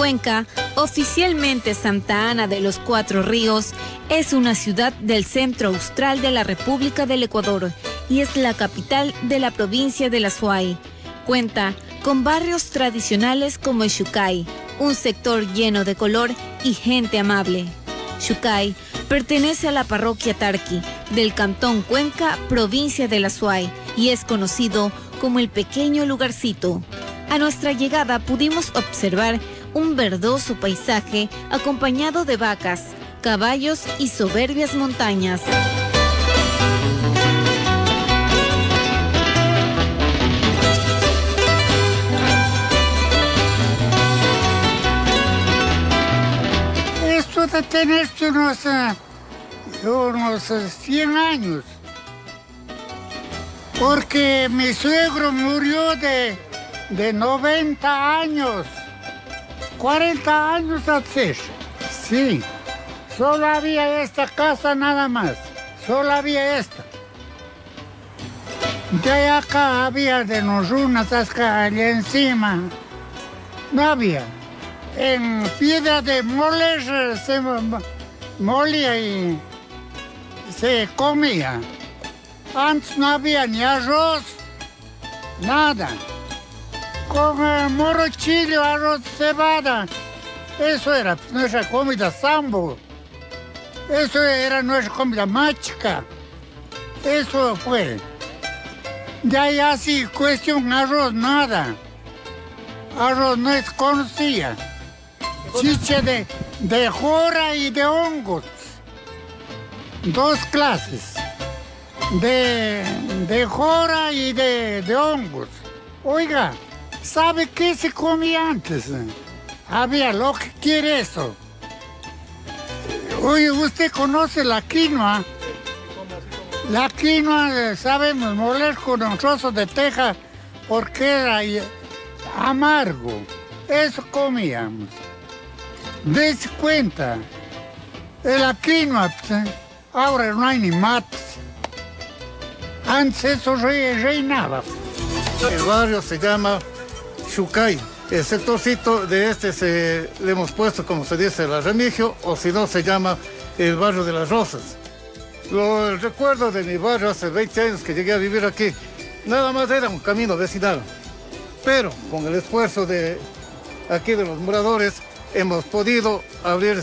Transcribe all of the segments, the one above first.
Cuenca, oficialmente Santa Ana de los Cuatro Ríos, es una ciudad del centro austral de la República del Ecuador y es la capital de la provincia del Azuay. Cuenta con barrios tradicionales como el Xucay, un sector lleno de color y gente amable. Xucay pertenece a la parroquia Tarqui, del cantón Cuenca, provincia del Azuay, y es conocido como el pequeño lugarcito. A nuestra llegada pudimos observar un verdoso paisaje acompañado de vacas, caballos y soberbias montañas. Esto de tener unos 100 años, porque mi suegro murió de 90 años. 40 años hace. Sí. Solo había esta casa nada más. Solo había esta. De acá había de los runas hasta allá encima. No había. En piedra de moler se molía y se comía. Antes no había ni arroz, nada. Con moro chile, arroz, cebada. Eso era nuestra comida, sambo. Eso era nuestra comida, machica. Eso fue. De ahí así, cuestión arroz, nada. Arroz no es conocía. Chiche de jora y de hongos. Dos clases. De jora y de hongos. Oiga, ¿sabe qué se comía antes? Había lo que quiere eso. Oye, ¿usted conoce la quinoa? La quinoa, sabemos, moler con un trozo de teja porque era amargo. Eso comíamos. Dese cuenta. La quinoa, ahora no hay ni mates. Antes eso reinaba. El barrio se llama Xucay. El sectorcito de le hemos puesto, como se dice, la Remigio, o si no, se llama el barrio de las Rosas. El recuerdo de mi barrio hace 20 años que llegué a vivir aquí, nada más era un camino vecinal. Pero con el esfuerzo de aquí de los moradores, hemos podido abrir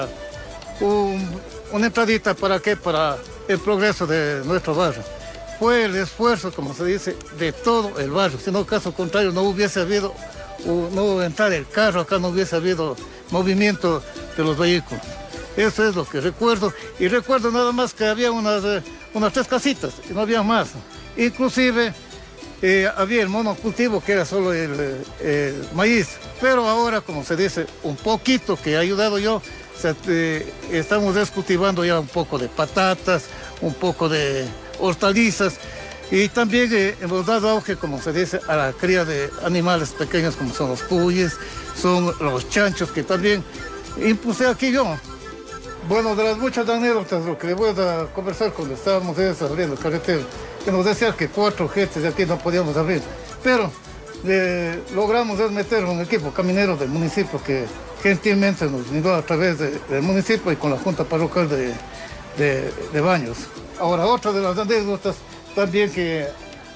una entradita, ¿para qué? Para el progreso de nuestro barrio. Fue el esfuerzo, como se dice, de todo el barrio. Si no, caso contrario, no hubiese habido, no entrar el carro, acá no hubiese habido movimiento de los vehículos. Eso es lo que recuerdo. Y recuerdo nada más que había unas 3 casitas, y no había más. Inclusive había el monocultivo, que era solo el maíz. Pero ahora, como se dice, un poquito que he ayudado yo, estamos descultivando ya un poco de patatas, un poco de hortalizas, y también hemos dado auge, como se dice, a la cría de animales pequeños como son los cuyes, son los chanchos, que también impuse aquí yo. Bueno, de las muchas anécdotas, lo que le voy a conversar cuando estábamos abriendo carretera, que nos decía que 4 gentes de aquí no podíamos abrir, pero logramos meter un equipo caminero del municipio que gentilmente nos brindó a través del municipio y con la Junta Parroquial de Baños. Ahora, otra de las anécdotas también, que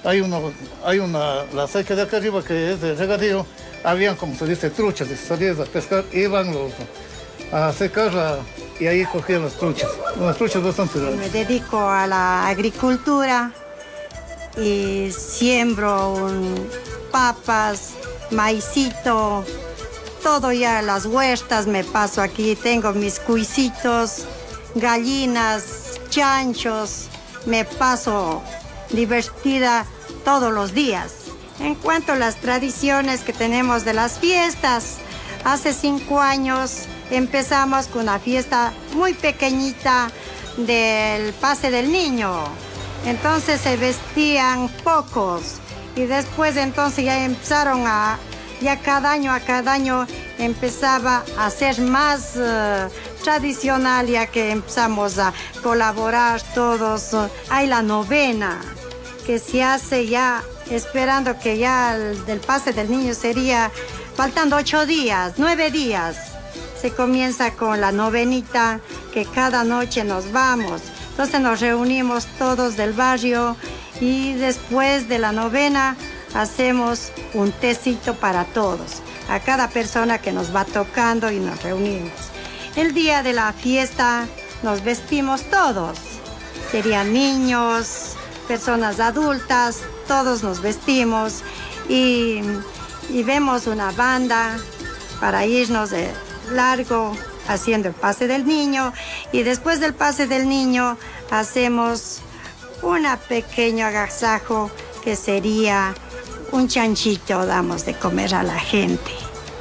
la seca de acá arriba, que es de regadío, habían, como se dice, truchas, y salías a pescar, iban a secarla y ahí cogían las truchas, unas truchas bastante grandes. Me dedico a la agricultura y siembro papas, maicito, todo ya, las huertas me paso aquí, tengo mis cuisitos, gallinas, chanchos, me paso divertida todos los días. En cuanto a las tradiciones que tenemos de las fiestas, hace 5 años empezamos con una fiesta muy pequeñita del pase del niño. Entonces se vestían pocos y después entonces ya empezaron ya cada año empezaba a ser más tradicional, ya que empezamos a colaborar todos. Hay la novena que se hace ya esperando que ya del pase del niño sería faltando 8 días, 9 días. Se comienza con la novenita, que cada noche nos vamos. Entonces nos reunimos todos del barrio y después de la novena hacemos un tecito para todos, a cada persona que nos va tocando y nos reunimos. El día de la fiesta nos vestimos todos, serían niños, personas adultas, todos nos vestimos y vemos una banda para irnos de largo haciendo el pase del niño, y después del pase del niño hacemos un pequeño agasajo que sería un chanchito, damos de comer a la gente,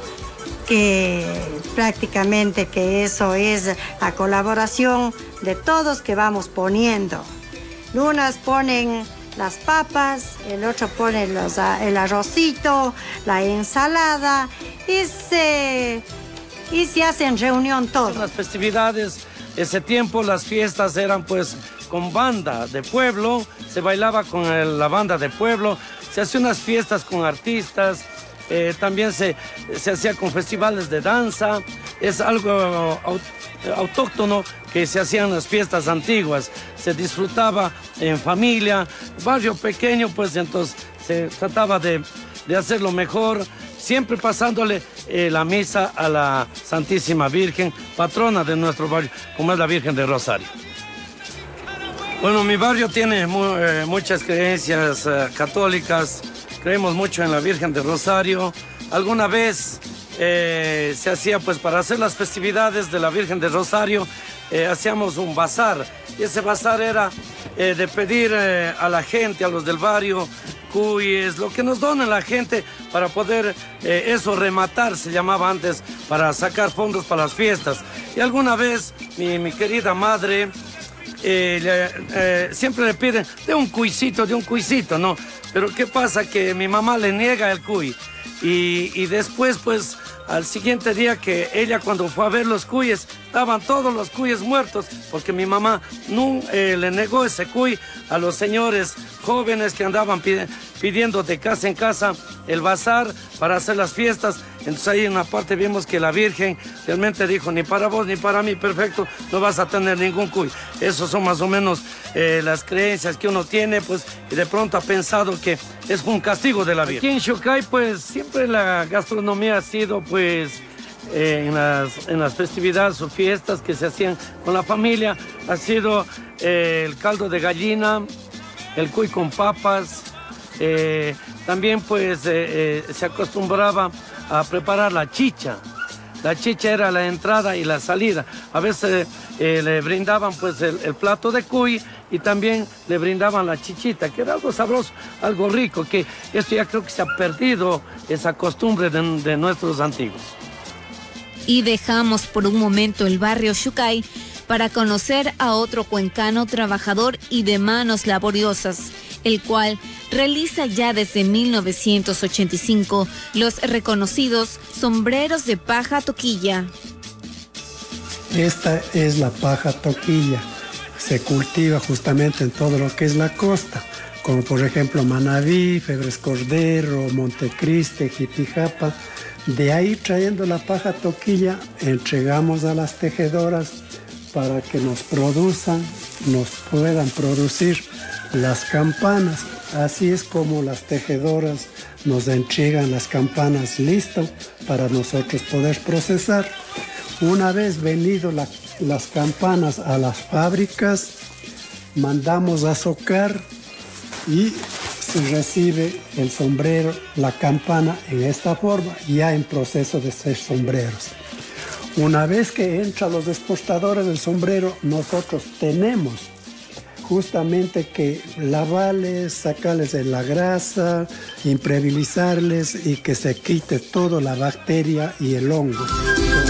que prácticamente que eso es la colaboración de todos que vamos poniendo. Unas ponen las papas, el otro pone el arrocito, la ensalada y se hacen reunión todos. Las festividades, ese tiempo las fiestas eran pues con banda de pueblo, se bailaba con la banda de pueblo, se hacían unas fiestas con artistas, también se hacía con festivales de danza, es algo autóctono que se hacían las fiestas antiguas, se disfrutaba en familia, barrio pequeño, pues entonces se trataba de hacerlo mejor, siempre pasándole la misa a la Santísima Virgen, patrona de nuestro barrio, como es la Virgen de Rosario. Bueno, mi barrio tiene muchas creencias católicas, creemos mucho en la Virgen de Rosario. Alguna vez se hacía, pues para hacer las festividades de la Virgen de Rosario, hacíamos un bazar, y ese bazar era de pedir a la gente, a los del barrio, cuyes, lo que nos dona la gente para poder eso rematar, se llamaba antes, para sacar fondos para las fiestas. Y alguna vez mi querida madre siempre le piden de un cuisito, ¿no? Pero ¿qué pasa? Que mi mamá le niega el cuy y después pues al siguiente día que ella cuando fue a ver los cuyes, estaban todos los cuyes muertos, porque mi mamá no le negó ese cuy a los señores jóvenes que andaban pidiendo de casa en casa el bazar para hacer las fiestas. Entonces ahí en una parte vimos que la Virgen realmente dijo, ni para vos ni para mí, perfecto, no vas a tener ningún cuy. Esos son más o menos las creencias que uno tiene, pues, y de pronto ha pensado que es un castigo de la Virgen. Aquí en Xucay, pues, siempre la gastronomía ha sido, pues, en las festividades o fiestas que se hacían con la familia, ha sido el caldo de gallina, el cuy con papas, también pues se acostumbraba a preparar la chicha. La chicha era la entrada y la salida. A veces le brindaban pues el plato de cuy y también le brindaban la chichita, que era algo sabroso, algo rico, que esto ya creo que se ha perdido esa costumbre de nuestros antiguos. Y dejamos por un momento el barrio Xucay para conocer a otro cuencano trabajador y de manos laboriosas, el cual realiza ya desde 1985 los reconocidos sombreros de paja toquilla. Esta es la paja toquilla. Se cultiva justamente en todo lo que es la costa, como por ejemplo Manabí, Febres Cordero, Montecristi, Jipijapa. De ahí, trayendo la paja toquilla, entregamos a las tejedoras para que nos puedan producir las campanas. Así es como las tejedoras nos entregan las campanas listas para nosotros poder procesar. Una vez venido las campanas a las fábricas, mandamos a socar y se recibe el sombrero, la campana en esta forma, ya en proceso de ser sombreros. Una vez que entran los exportadores del sombrero, nosotros tenemos justamente que lavarles, sacarles de la grasa, impermeabilizarles y que se quite toda la bacteria y el hongo.